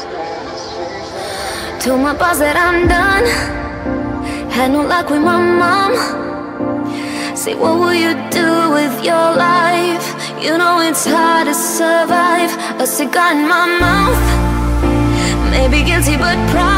Told my boss that I'm done. Had no luck with my mom. Say, what will you do with your life? You know it's hard to survive. A cigar in my mouth. Maybe guilty but proud.